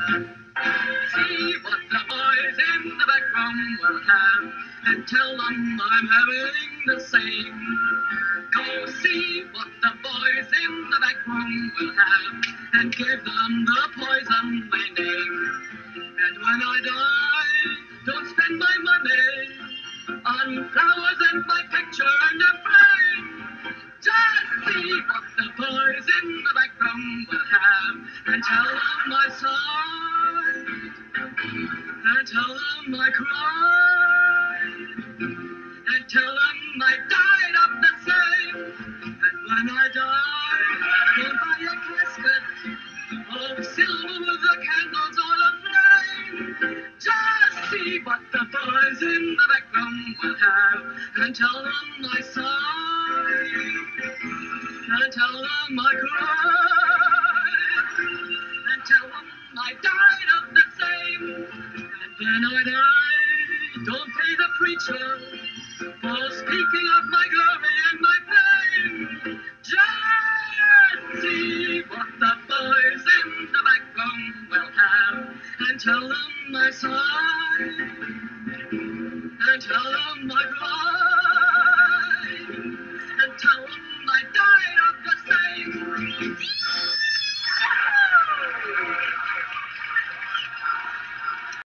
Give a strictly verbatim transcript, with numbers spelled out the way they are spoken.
See what the boys in the back room will have, and tell them I'm having the same. Go see what the boys in the back room will have, and give them the poison they name. And when I die, don't spend my money on flowers and my picture in a frame. Just see what the boys in the back room will have, and tell them I sighed, and tell them I cried, and tell them I died of the same. And when I die, don't buy a casket of silver with the candles all aflame. Just see what the boys in the back room will have, and tell them I sighed, and tell them I cried, and tell them I died of the same. And when I die, don't pay the preacher for speaking of my glory and my fame. Just see what the boys in the back room will have, and tell them I sighed, and tell them I cried.